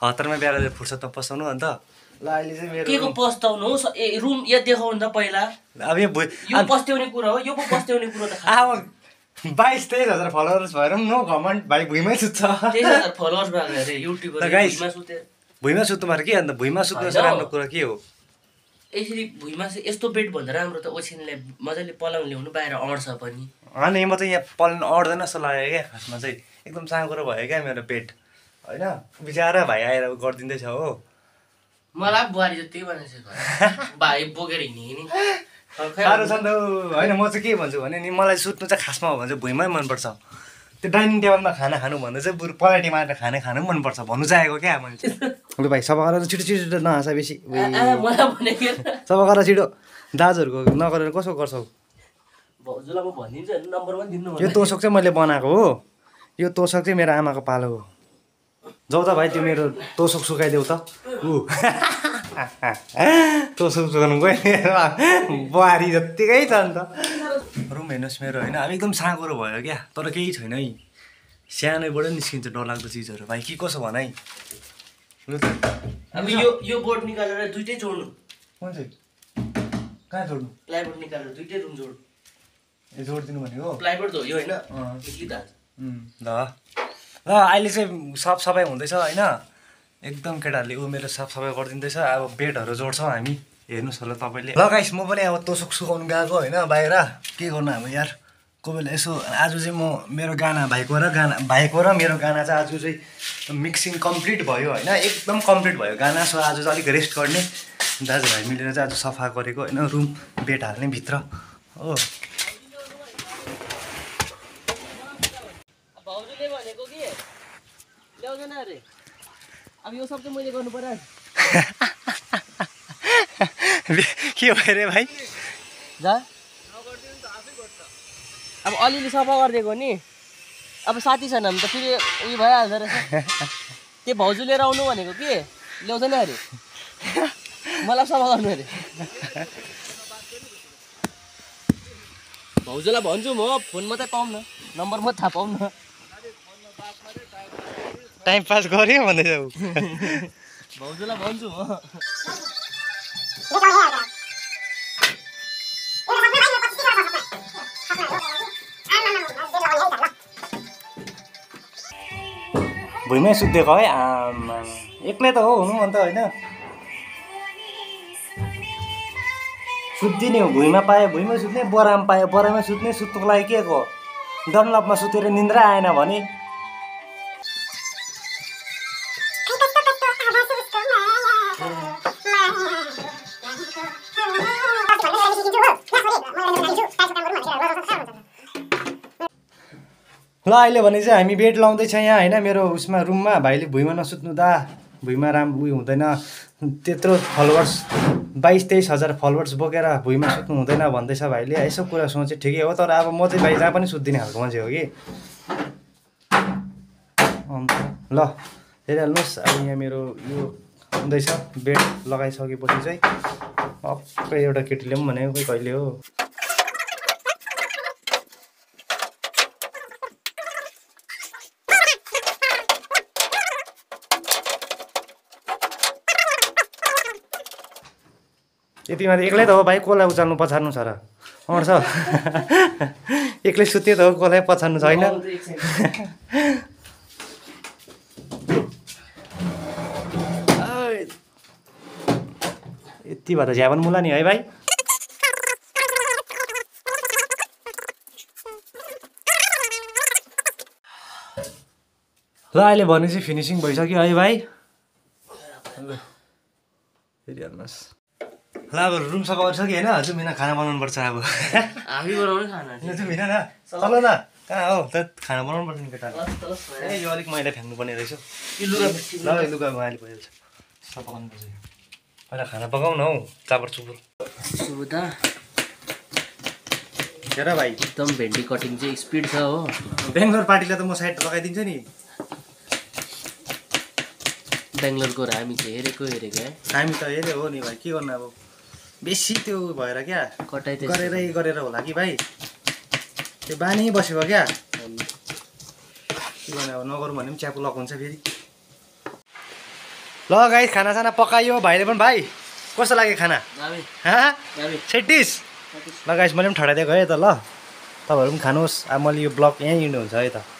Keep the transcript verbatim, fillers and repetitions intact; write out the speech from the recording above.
हतारमा बिहा गरेर फुर्सदमा पस्ताउनु अन्त ल अहिले चाहिँ मेरो के को पस्ताउनु हो ए रुम या देखाउनु त पहिला अब यो यो पस्त्याउने कुरा हो यो पो पस्त्याउने कुरा त अब बाइस तेइस हजार फलोवर्स भएर पनि नो घमन्ड भाइ भुइँमै सुत्छ तेइस हजार फलोवर्स भएको अरे युट्युबर भुइँमा सुते भुइँमा सुत्नु भएर के अन्त भुइँमा सुत्नु राम्रो कुरा के हो यसरी भुइँमा चाहिँ यस्तो बेड भन्दा राम्रो त ओछिनले मजाले पलङ ल्याउनु बाहिर अड्छ पनि अनि म त यहाँ पलङ अड्दैन जस्तो लाग्यो क्या खासमा चाहिँ एकदम साँगुरो भयो क्या मेरो पेट होइन बिचरा भाइ आएर गरिदिँदैछ हो मलाई बुहारी जति बनाइसक्यो भाइ बोकेर हिँड्ने नि साह्रो छ नि त होइन म चाहिँ के भन्छु भने नि मलाई सुत्नु चाहिँ खासमा हो भने चाहिँ भुइँमै मनपर्छ त्यो डाइनिङ टेबलमा खाना खानु भन्दा चाहिँ बरु पलेटी मारेर खाना खानु पनि मनपर्छ भन्नु चाहेको क्या मैले लु भाइ सफा गरेर छिटो छिटो छिटो नहाँसा बेसी सफा गरेर छिटो दाजुहरूको नगरेर कसो गर्छौ भाउजूलाई म भनिदिन्छु नम्बर पनि दिनु यो तोसक चाहिँ मैले बनाएको हो यो तोसक चाहिँ मेरो आमाको पालो हो जाऊ त भाइ त्यो मेरो तोसक सुकाइदेऊ त ऊ तोसक सुकाउनु गयो बुहारी जत्तिकै छ नि त रुम हेर्नुहोस् मेरो होइन अब एकदम साँगुरो भयो क्या तर केही छैन है सानैबाट निस्किन्छ डरलाग्दो चिजहरू भाइ के कसो भन है लु त अब यो यो बोर्ड निकालेर दुइटै जोड्नु कुन चाहिँ कहाँ जोड्नु प्लाइबोर्ड निकालेर दुइटै रुम जोड्नु ए जोडिदिनु भनेको प्लाइबोर्ड हो यो होइन ल ल अहिले चाहिँ साफसफाइ हुँदैछ होइन एकदम केटाहरूले ऊ मेरो साफसफाइ गरिदिँदैछ अब बेडहरू जोड्छौँ हामी हेर्नुहोस् होला तपाईँले ल गाइस म पनि अब तोसक सुकाउनु गएको होइन बाहिर के गर्नु अब यार कोही बेला यसो आज चाहिँ म मेरो गाना भाइको र गाना भाइको र मेरो गाना चाहिँ आज चाहिँ मिक्सिङ कम्प्लिट भयो होइन एकदम कम्प्लिट भयो गाना सो आज चाहिँ अलिक रेस्ट गर्ने दाजुभाइ मिलेर चाहिँ आज सफा गरेको होइन रुम बेड हाल्ने भित्र हो भाउजूले भनेको कि ल्याउँदैन अरे अब यो सब चाहिँ मैले गर्नु पर्यो के भयो अरे भाइ जा अब अलिअलि सफा गरिदिएको नि अब साथी छैन भने त फेरि उयो भइहाल्दो रहेछ त्यो भाउजू लिएर आउनु भनेको कि ल्याउँदैन अरे मलाई सफा गर्नु अरे भाउजूलाई भन्छु म फोन मात्रै पाउँ न नम्बर मात्रै थाहा पाउँ न टाइम पास गऱ्यो भन्दैछ ऊ भाउजूलाई भन्छु म भुइँमै सुत्दिएको है आमा एक्लै त हो हुनु अन्त होइन सुत्दिने हो भुइँमा पायो भुइँमै सुत्ने बरामा पायो बरामै सुत्ने सुत्नुको लागि के को डनलपमा सुतेर निन्द्रा आएन भने ल अहिले भने चाहिँ हामी बेड लाउँदैछ यहाँ होइन मेरो उसमा रुममा भाइले भुइँमा नसुत्नु दा भुइँमा राम्रो उयो हुँदैन त्यत्रो फलोवर्स बाइस तेइस हजार फलोवर्स बोकेर भुइँमा सुत्नु हुँदैन भन्दैछ भाइले यसो कुरा सोचे ठिकै हो तर अब म चाहिँ भाइ जहाँ पनि सुत्दिने खालको मान्छे हो कि अन्त ल हेरिहाल्नुहोस् अब यहाँ मेरो यो हुँदैछ बेड लगाइसकेपछि चाहिँ अक्कै एउटा केटीले पनि भनेको खोइ कहिले हो यति माथि एक्लै त हो भाइ कसलाई उचाल्नु पछार्नु छ र अँट्छ एक्लै सुत्यो त हो कसलाई पछार्नु छैन यति भएर झ्यापन मुला नि है भाइ ल अहिले भने चाहिँ फिनिसिङ भइसक्यो है भाइ हेरिहाल्नुहोस् ल अब रुम सफा गरिसक्यो होइन हजुर मिना खाना बनाउनु पर्छ अब हामी बनाउने खाना चाहिँ मिना न चल न कहाँ हो त खाना बनाउनु पर्छ नि केटाहरू ए यो अलिक मैला फ्याँक्नु पर्ने रहेछ यो लुगा ल लुगा अहिले भइहाल्छ सफा गर्नुपर्छ पहिला खाना पकाउन हौ चापर चुपुर सुबुदा हेर भाइ एकदम भेन्डी कटिङ चाहिँ स्पिड छ हो बेङ्गलोर पार्टीलाई त म साइड लगाइदिन्छु नि बेङ्गलोरको हामी चाहिँ हेरेको हेरेको है हामी त हेऱ्यो हो नि भाइ के गर्नु अब बेसी त्यो भएर क्या कटाइ गरेरै गरेर होला कि भाइ त्यो बानी बसेको क्या के गर्ने अब नगरौँ भने पनि च्यापु लक हुन्छ फेरि ल गाइस खानासाना पकायो भाइले पनि। भाइ कस्तो लाग्यो खाना? सेटिस ल गाइस मैले पनि ठडाइदिएको है त। ल तपाईँहरू पनि खानुहोस्। अब मैले यो ब्लग यहीँ हिँड्नुहुन्छ है त।